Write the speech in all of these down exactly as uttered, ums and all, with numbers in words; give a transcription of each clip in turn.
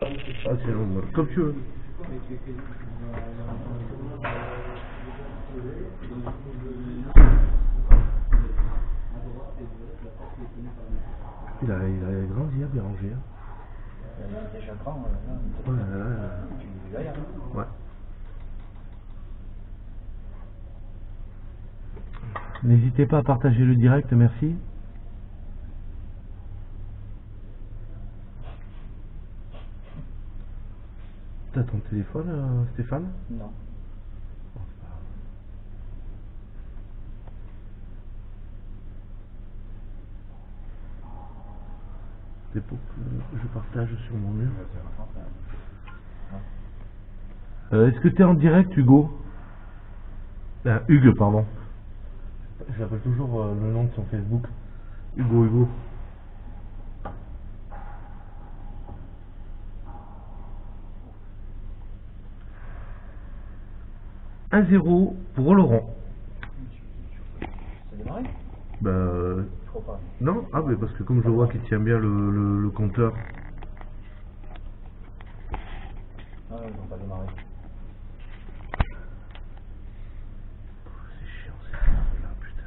Ah, c'est long, comme tu veux. Il a, il a grandi à Béranger. Il est déjà grand, là. Ouais, là, là, là. Ouais. N'hésitez pas à partager le direct, merci. T'as ton téléphone, euh, Stéphane? Non. C'est pour que je partage sur mon mur. Euh, Est-ce que tu es en direct, Hugo? euh, Hugues, pardon. J'appelle toujours euh, le nom de son Facebook. Hugo, Hugo. un zéro pour Oloron. C'est démarré? Bah... Euh, Je crois pas. Non? Ah, mais parce que comme je vois qu'il tient bien le, le, le compteur. Ah, ils n'ont pas démarré. C'est chiant, c'est là, putain.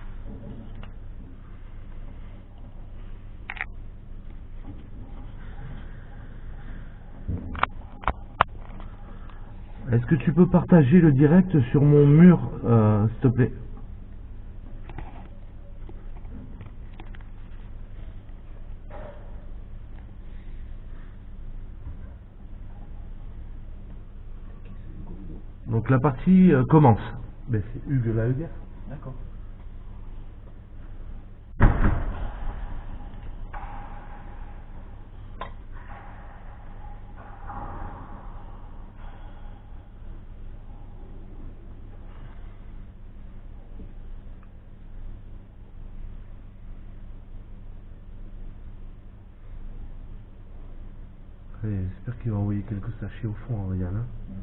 Est-ce que tu peux partager le direct sur mon mur, euh, s'il te plaît? Donc la partie euh, commence. Ben, c'est Hugues la Hugues. D'accord. Allez, j'espère qu'il va envoyer quelques sachets au fond, hein, Yann. Hein. Mm.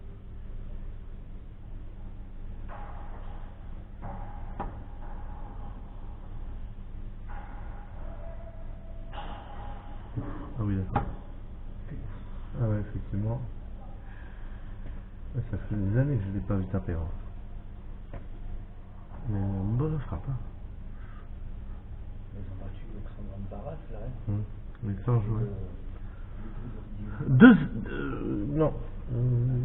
Ah oui, d'accord. Ah ouais, effectivement. Ouais, ça fait des années que je ne l'ai pas vu taper. Hein. Mais une bonne frappe. Hein. Ils ont battu l'extrêmement barasse, là. Hein. Hum. Mais sans jouer. Euh, Deux... Euh, non. Euh,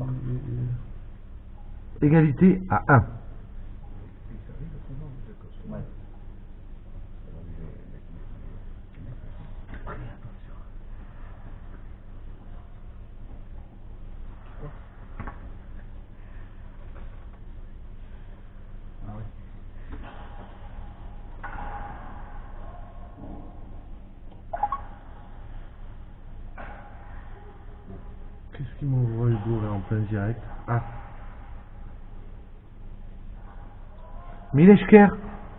égalité à un. Ouais. Ah ouais. Qu'est-ce qu'il m'envoie Hugo là en plein direct? Ah. Mileshker.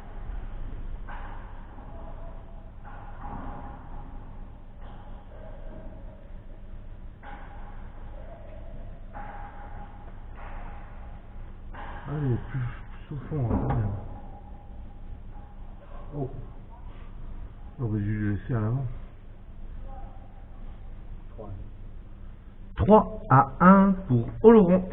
Allez, plus, plus au fond, hein, bien. Oh. J'aurais dû le laisser à l'avant. trois à un pour Oloron.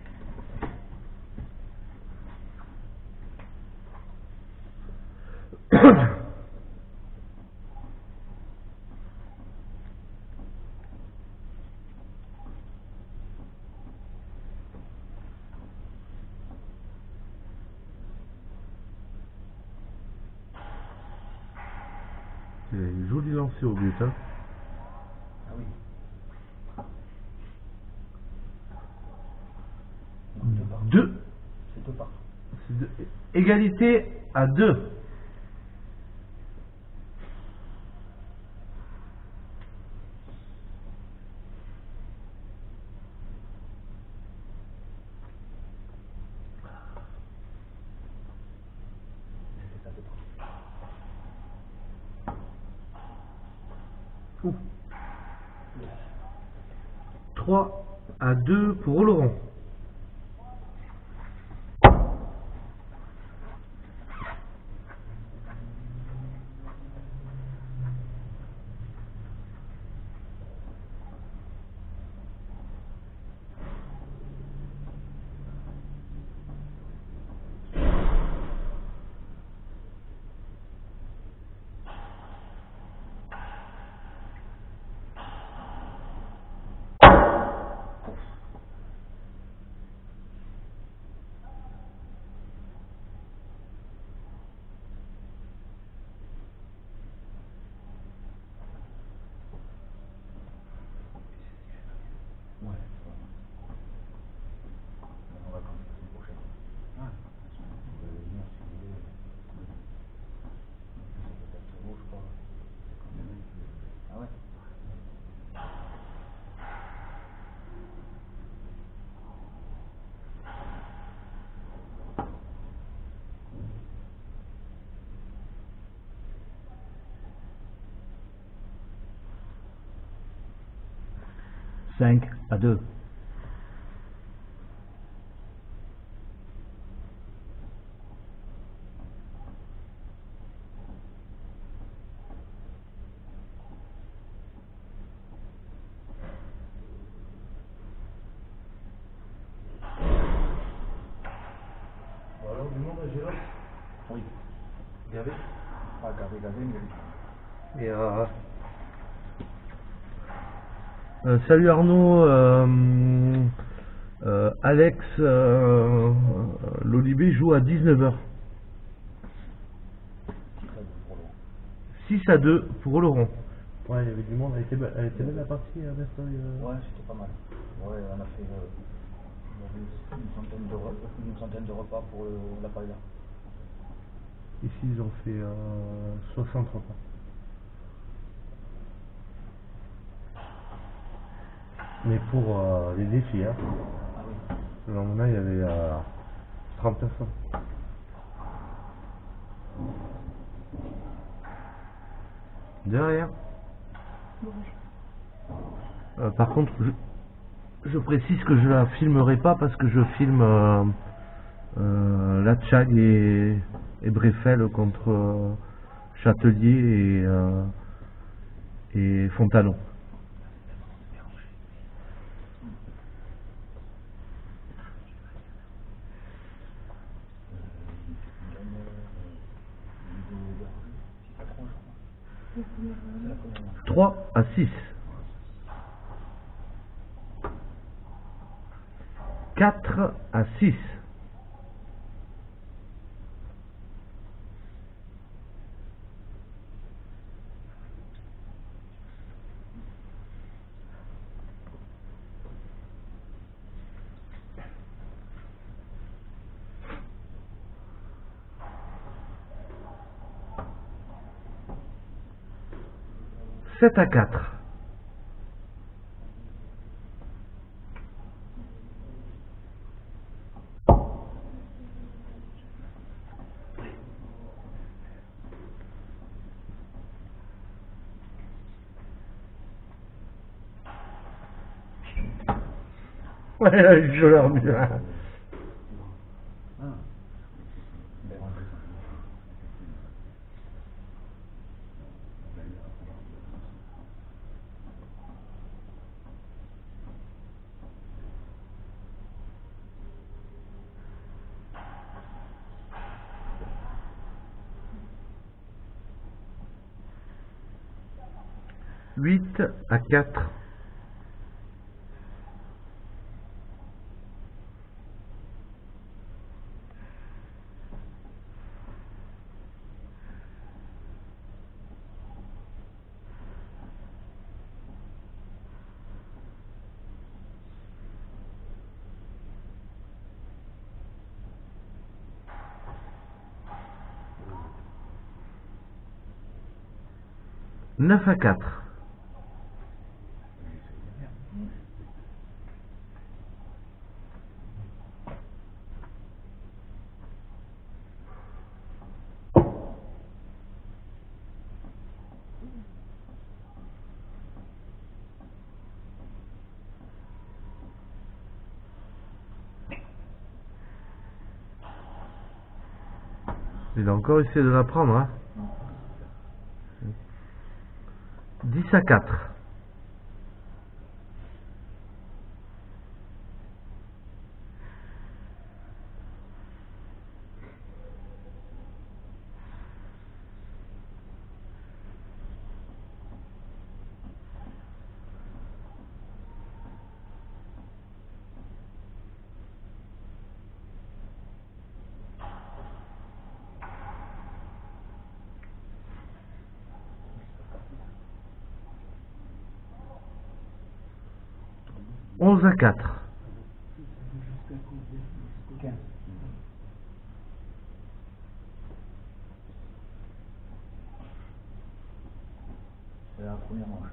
C'est une jolie lancée au but. Hein. Ah oui. deux. C'est deux partout. C'est deux. Égalité à deux. Ouh. trois à deux pour Oloron. cinq à deux. Alors, du monde à Gélos. Oui. Gavé. Ah, gavé, gavé, mais... Et euh, euh, salut Arnaud, euh, euh, Alex, euh, euh, l'Olibé joue à dix-neuf heures. six à deux pour Laurent. Ouais, il y avait du monde, elle était belle, elle était belle la partie, euh, euh... Ouais, c'était pas mal. Ouais, on a fait euh, on avait une, centaine de repas, une centaine de repas pour le, la paella. Ici, ils ont fait euh, soixante repas. Mais pour euh, les défis, hein. Ah oui. Le lendemain, il y avait euh, trente personnes. De rien. Euh, par contre, je, je précise que je la filmerai pas parce que je filme euh, euh, la Tchag et, et Breffel contre euh, Châtelier et, euh, et Fontalon. trois à six. quatre à six. sept à quatre. Ouais, je leur dis. Hein. huit à quatre. neuf à quatre. Il a encore essayé de la prendre, hein. dix à quatre. onze à quatre. quinze. C'est la première manche.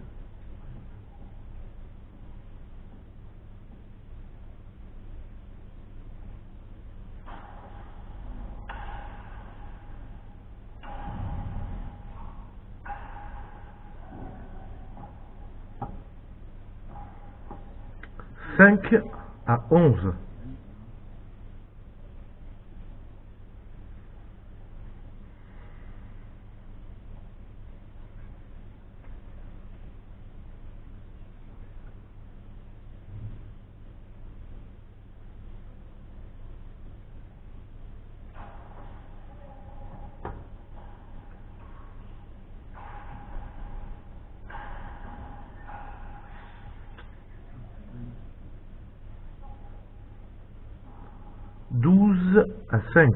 cinq à onze. douze à cinq.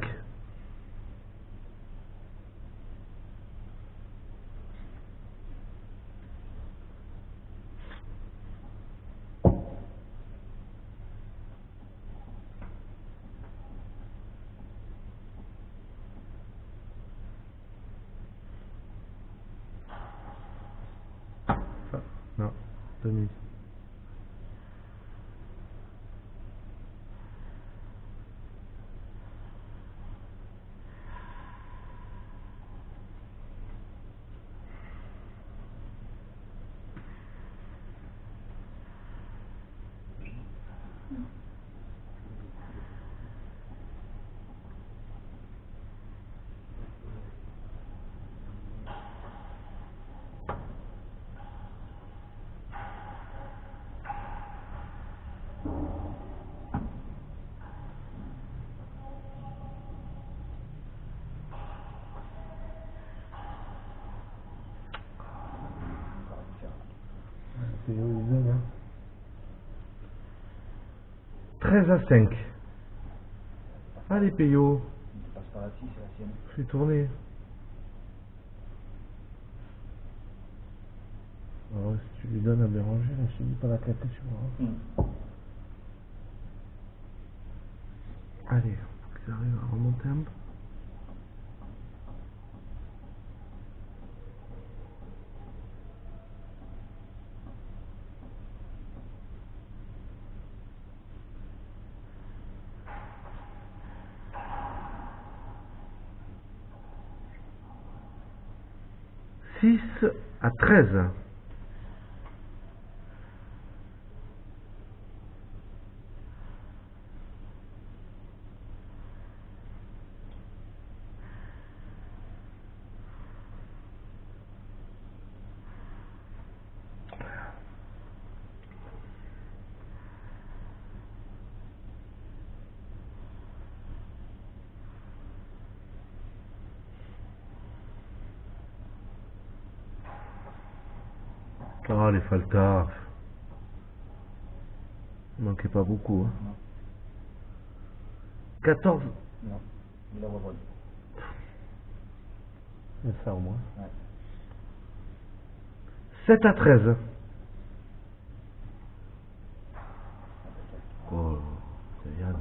Non, demi. treize à cinq. Allez, Payot. Passe par la six, c'est la sienne. Fais tourner. Alors, si tu lui donnes à Béranger, là, je te dis pas la claquer sur moi. Mm. Allez, ils arrivent à remonter un peu. six à treize. Ah, les faltards. Il manquait pas beaucoup. Hein. Non. quatorze. Non, il la revole. C'est ça au moins. Ouais. sept à treize. Oh, c'est Yann.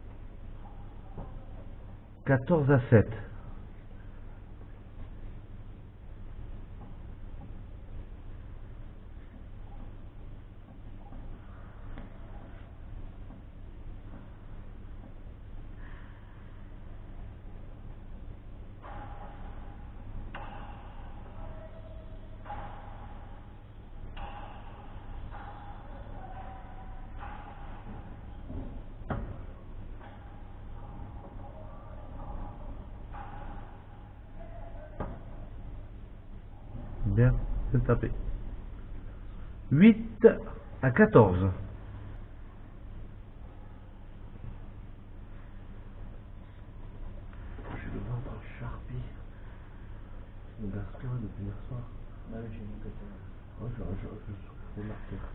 quatorze à sept. Bien, c'est tapé. huit à quatorze. J'ai le ventre charpie. Je me gastro depuis hier soir. Là, j'ai vu que tu... Oh, je, je, je souffre de l'artère.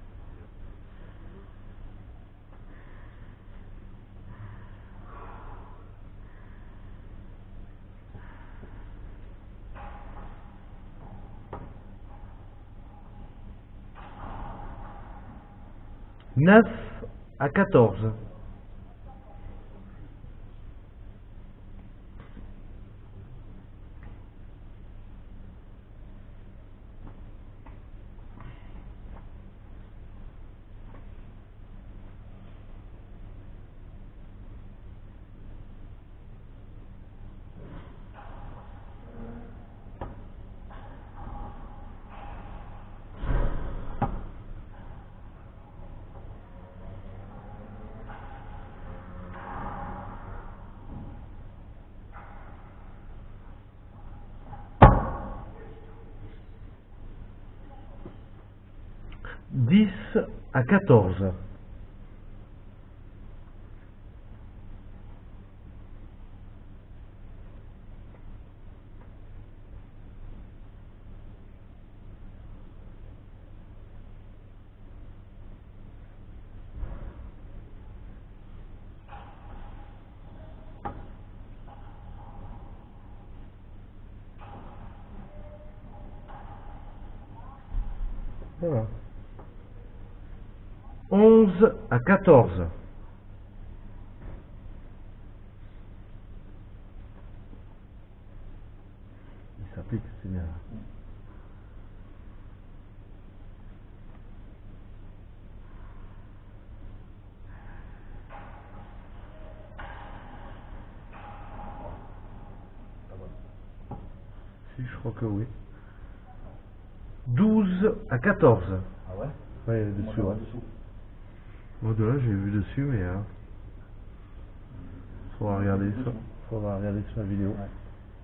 neuf à quatorze. dix à quatorze. Voilà. onze à quatorze. Il s'applique, c'est bien. Si, je crois que oui. douze à quatorze. Ah ouais? Ouais, Moi, dessus, je vois ouais. dessous. Moi, de là, j'ai vu dessus, mais... Euh, faudra regarder ça. Faudra regarder sur la vidéo. Ouais.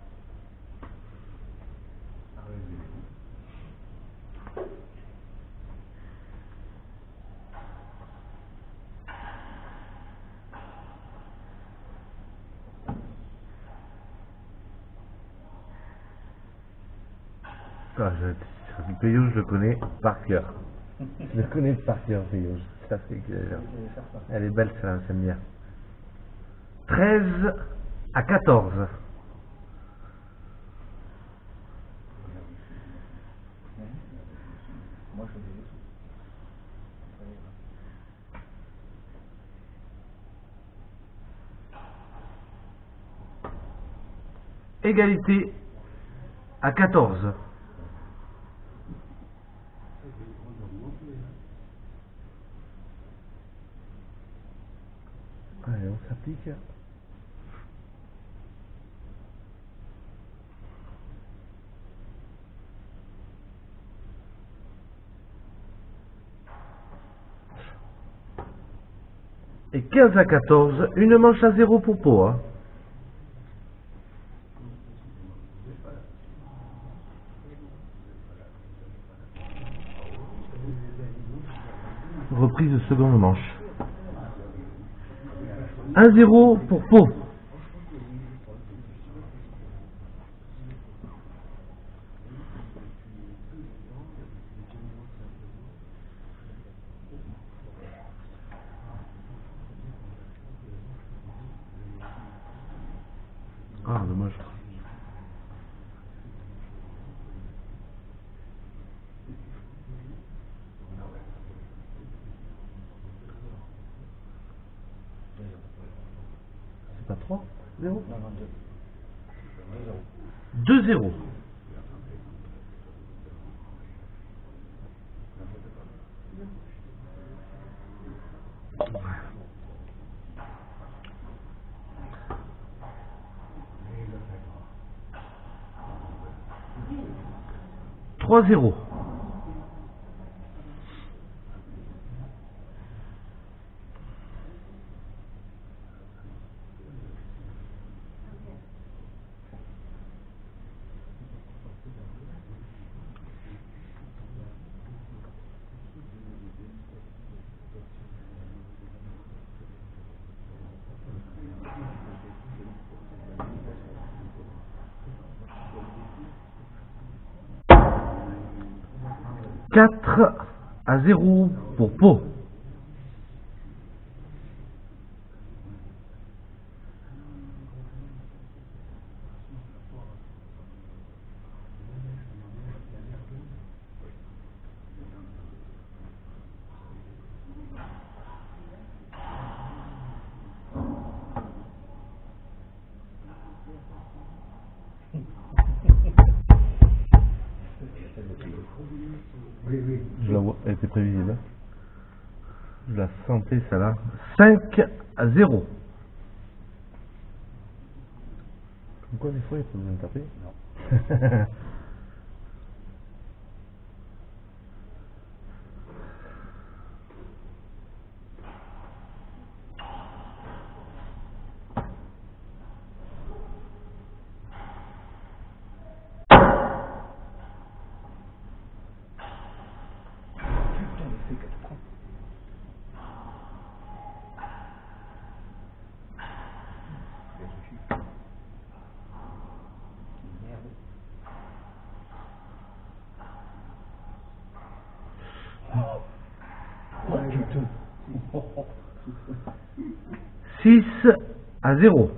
Ah, je, Payot, je le connais par cœur. Je le connais par cœur, Payot. Ça, c'est exagéré. Elle est belle, celle-là, j'aime bien. treize à quatorze. Moi, je fais dessous. Égalité à quatorze. Allez, on s'applique. Et quinze à quatorze, une manche à zéro pour Pau. Hein. Reprise de seconde manche. un zéro pour Pau. Ah, dommage. C'est pas trois zéro? Non, non, deux. deux zéro. trois zéro. quatre à zéro pour Pau. Je la vois, elle était prévisible. Je la sentais celle-là. cinq à zéro. Comme quoi des fois il faut bien taper. Non. six à zéro.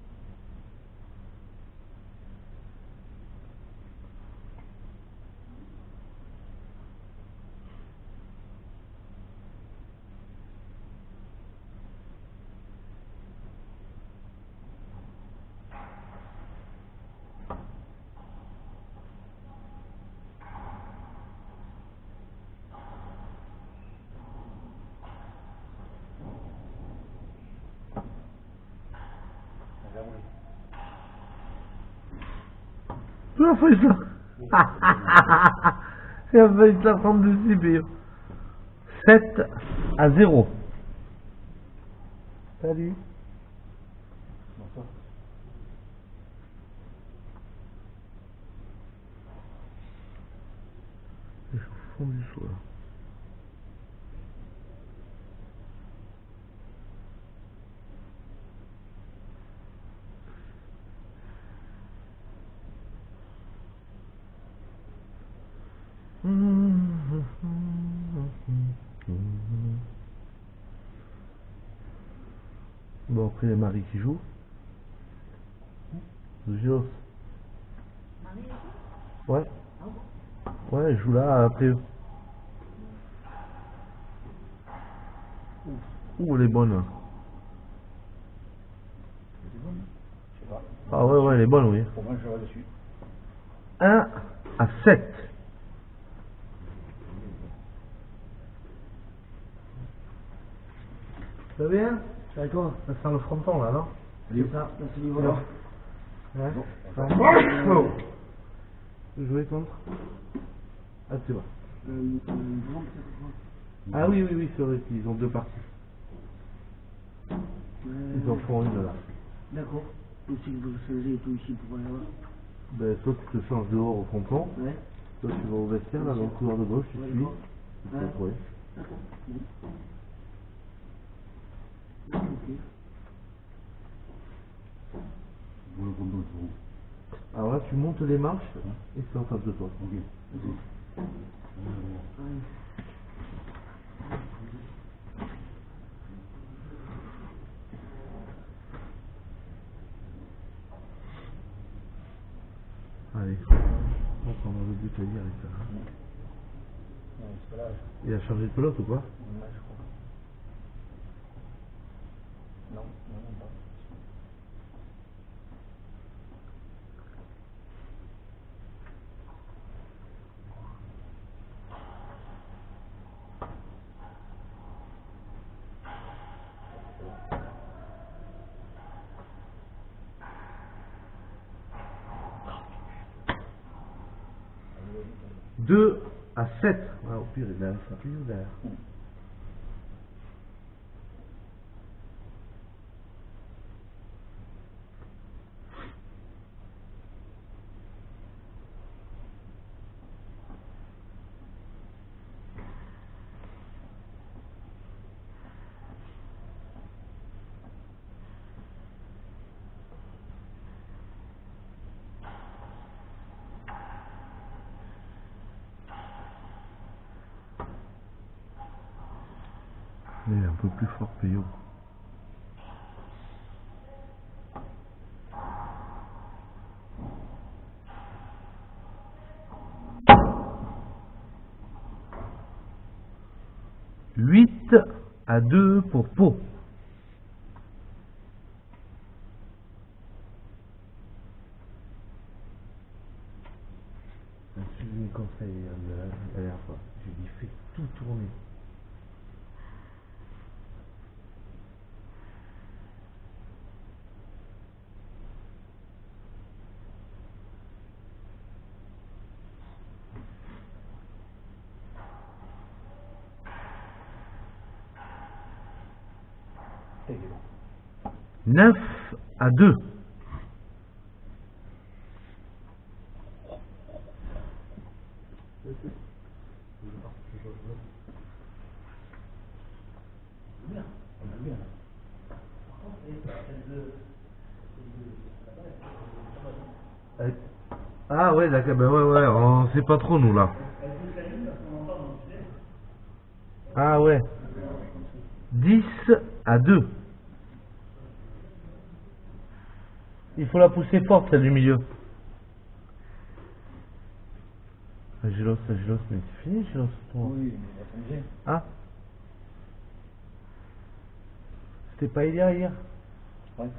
Tu as fait ça. Tu as fait ça prendre dessus, pire. sept à zéro. Salut. Je suis au fond du seau là. Bon, après il y a Marie qui joue. Jos. Ouais. Ouais, elle joue là après eux. Ouh, elle est bonne. Hein. Ah ouais, ouais, elle est bonne, oui. Pour moi, je vais dessus. un à sept. Ça va bien? C'est avec toi? Ça sent le fronton là, non? C'est ça, c'est du volant. Ouais. Oh. Jouer contre? Ah, c'est bon. Euh, ah oui, oui, oui, c'est vrai qu'ils ont deux parties. Ils en font une là. D'accord. Et si vous faisiez tout ici pour aller voir? Ben, toi tu te changes dehors au fronton. Ouais. Toi tu vas au vestiaire, là dans le couloir de gauche, tu Ouais, suis. d'accord. Tu Ouais. peux, ouais. D'accord. Ok. Alors là tu montes les marches et c'est en face de toi. Ok. Ouais. Allez. On prend le but à dire avec ça. Non, c'est pas là. Il a changé de pelote ou quoi? Là, je crois. Non, non, non, pas. deux à sept. Ah, au pire, il a ça toujours derrière. Mais un peu plus fort Payot. huit à deux pour Pau. Je lui ai mis conseil la dernière fois. Je lui ai dit fais tout tourner. neuf à deux. Ah ouais, d'accord, ben ouais, ouais, on sait pas trop nous là. Ah ouais. dix à deux. Il faut la pousser forte, celle du milieu. Agilos, Agilos, mais c'est fini, Agilos. Oui, mais il va changer. Ah, c'était pas Ilia hier? Ouais.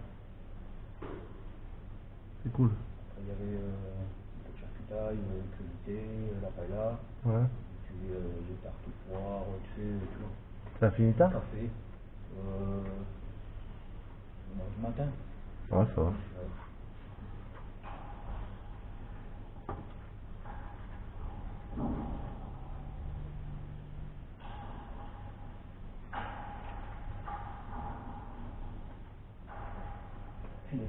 C'est cool. Après, il y avait euh, le charcutaille, le crudité, la paella, Ouais. puis euh, les tartes aux poires, tu sais, tout. Ça a fini tard? Café. Euh, non, du matin. Ouais, ça va. Ouais. Fini.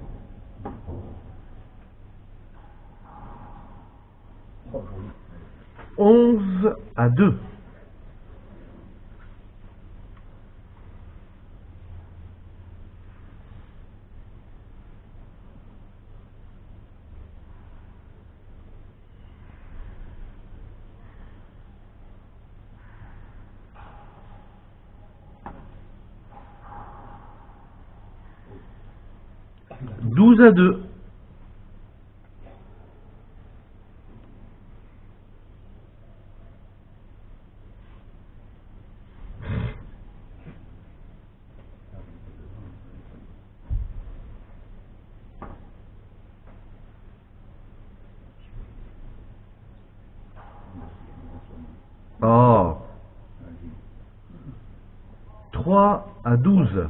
Oh, joli. onze à deux. douze à deux. Oh. trois à douze.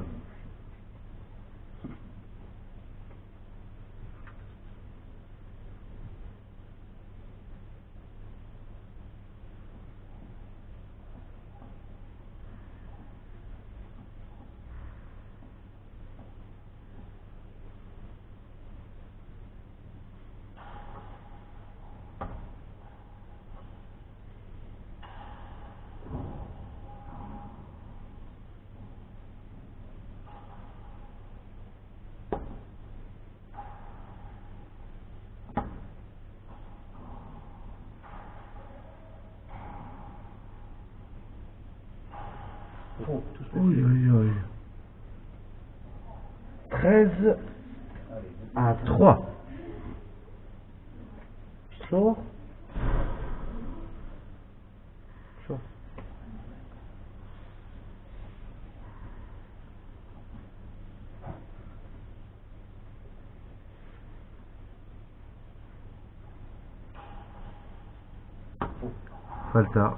Oh, tout ce que Oui, oui, oui. treize Allez, à trois. Chaud. Chaud. Falta.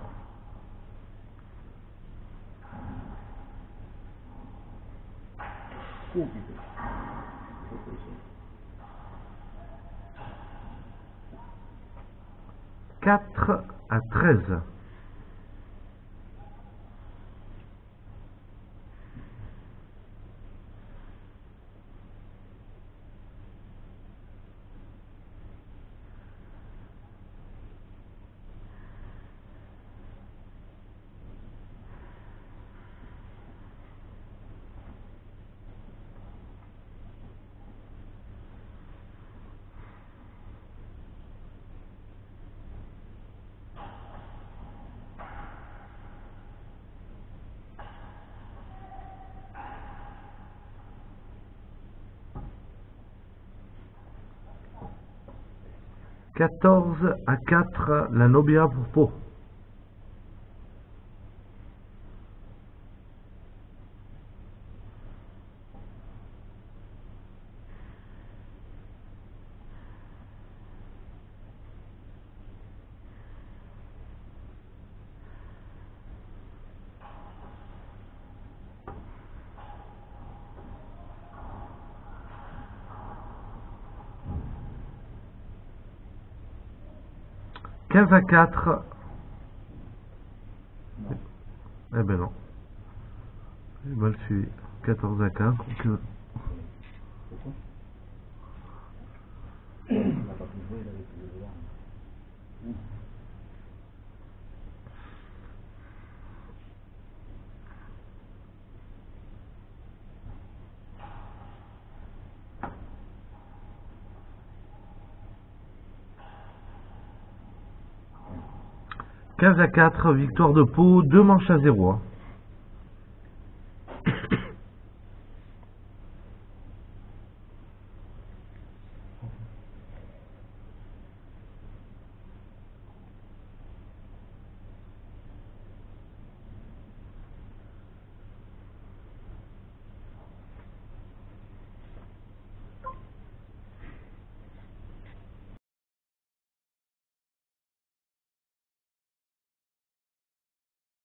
oh, putain. quatre à treize. quatorze à quatre, la Nobia pour Pau. quinze à quatre. Non. Eh ben non. J'ai mal suivi. quatorze à quatre. Donc, Pourquoi on n'a pas pu jouer, il avait plus de voir. quinze à quatre, victoire de Pau, deux manches à zéro.